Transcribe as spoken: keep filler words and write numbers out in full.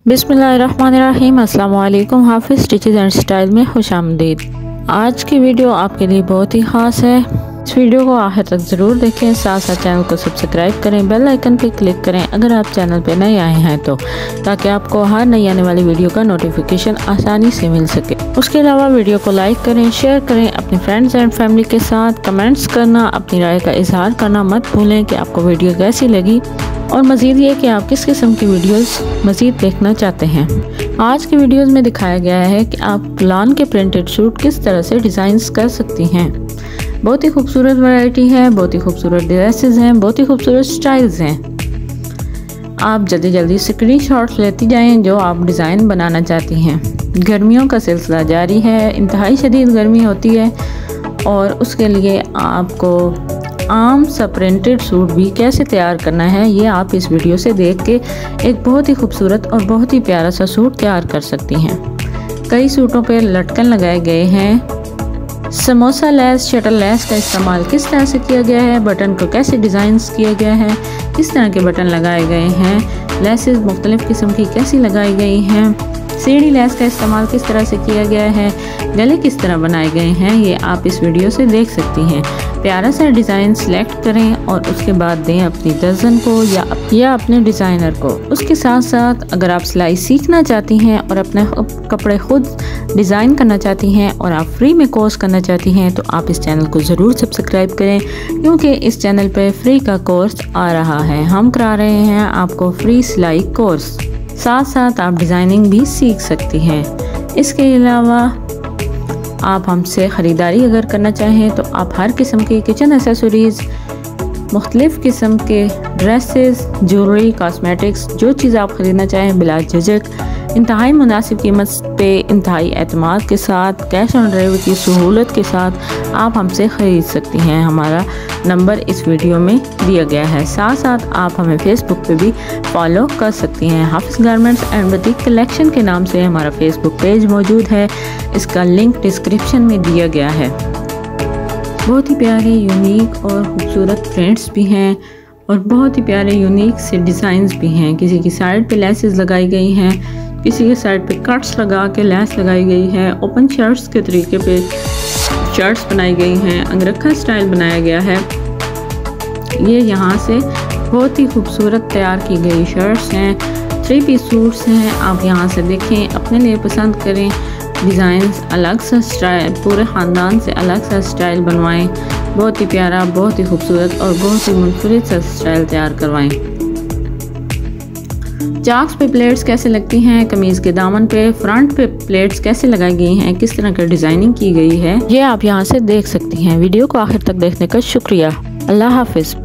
बिस्मिल्लाहिर्रहमानिर्रहीम। अस्सलाम वालेकुम। हाफिज़ स्टिचेस एंड स्टाइल में खुशामदीद। आज की वीडियो आपके लिए बहुत ही ख़ास है। इस वीडियो को आखिर तक ज़रूर देखें, साथ साथ चैनल को सब्सक्राइब करें, बेल आइकन पर क्लिक करें अगर आप चैनल पर नए आए हैं तो, ताकि आपको हर नई आने वाली वीडियो का नोटिफिकेशन आसानी से मिल सके। उसके अलावा वीडियो को लाइक करें, शेयर करें अपने फ्रेंड्स एंड फैमिली के साथ। कमेंट्स करना, अपनी राय का इजहार करना मत भूलें कि आपको वीडियो कैसी लगी, और मज़ीद ये कि आप किस किस्म की वीडियोस मज़ीद देखना चाहते हैं। आज की वीडियोस में दिखाया गया है कि आप लान के प्रिंटेड सूट किस तरह से डिज़ाइंस कर सकती हैं। बहुत ही खूबसूरत वैरायटी है, बहुत ही खूबसूरत ड्रेसेस हैं, बहुत ही खूबसूरत स्टाइल्स हैं। आप जल्दी जल्दी स्क्रीनशॉट्स लेती जाएं जो आप डिज़ाइन बनाना चाहती हैं। गर्मियों का सिलसिला जारी है, इंतहाई शदीद गर्मी होती है, और उसके लिए आपको आम सा प्रिंटेड सूट भी कैसे तैयार करना है, ये आप इस वीडियो से देख के एक बहुत ही खूबसूरत और बहुत ही प्यारा सा सूट तैयार कर सकती हैं। कई सूटों पे लटकन लगाए गए हैं। समोसा लेस, शटल लेस का इस्तेमाल किस तरह से किया गया है, बटन को कैसे डिज़ाइंस किया गया है, किस तरह के बटन लगाए गए हैं, लेसेस मुख्तलिफ़ किस्म की कैसी लगाई गई हैं, सीढ़ी लेस का इस्तेमाल किस तरह से किया गया है, गले किस तरह बनाए गए हैं, ये आप इस वीडियो से देख सकती हैं। प्यारा सा डिज़ाइन सिलेक्ट करें और उसके बाद दें अपनी दर्जन को या या अपने डिज़ाइनर को। उसके साथ साथ अगर आप सिलाई सीखना चाहती हैं और अपने कपड़े खुद डिज़ाइन करना चाहती हैं और आप फ्री में कोर्स करना चाहती हैं, तो आप इस चैनल को ज़रूर सब्सक्राइब करें, क्योंकि इस चैनल पर फ्री का कोर्स आ रहा है। हम करा रहे हैं आपको फ्री सिलाई कोर्स, साथ साथ आप डिज़ाइनिंग भी सीख सकती हैं। इसके अलावा आप हमसे ख़रीदारी अगर करना चाहें तो आप हर किस्म के किचन एसेसरीज़, मुख्तलिफ़ किस्म के ड्रेसेस, ज्वेलरी, कॉस्मेटिक्स, जो चीज़ आप ख़रीदना चाहें बिला झिझक इंतहाई मुनासिब कीमत पे, इंतहाई एतमाद के साथ, कैश ऑन डिलीवरी की सहूलत के साथ आप हमसे ख़रीद सकती हैं। हमारा नंबर इस वीडियो में दिया गया है। साथ साथ आप हमें फेसबुक पे भी फॉलो कर सकती हैं। हाफिज़ गारमेंट्स एंड बुटीक कलेक्शन के नाम से हमारा फेसबुक पेज मौजूद है, इसका लिंक डिस्क्रिप्शन में दिया गया है। बहुत ही प्यारे, यूनिक और खूबसूरत प्रिंट्स भी हैं, और बहुत ही प्यारे यूनिक से डिज़ाइंस भी हैं। किसी की साइड पे लेसेस लगाई गई हैं, किसी के साइड पे कट्स लगा के लेस लगाई गई है, ओपन शर्ट्स के तरीके पे शर्ट्स बनाई गई हैं, अंगरखा स्टाइल बनाया गया है। ये यहाँ से बहुत ही खूबसूरत तैयार की गई शर्ट्स हैं, थ्री पीस सूट्स हैं। आप यहाँ से देखें, अपने लिए पसंद करें, डिज़ाइंस अलग सा स्टाइल, पूरे ख़ानदान से अलग सा स्टाइल बनवाएं। बहुत ही प्यारा, बहुत ही खूबसूरत और बहुत ही मुनफरिद सा स्टाइल तैयार करवाएं। चाक्स पे प्लेट्स कैसे लगती हैं, कमीज़ के दामन पे फ्रंट पे प्लेट्स कैसे लगाई गई हैं, किस तरह की डिज़ाइनिंग की गई है, ये आप यहाँ से देख सकती हैं। वीडियो को आखिर तक देखने का शुक्रिया। अल्लाह हाफिज़।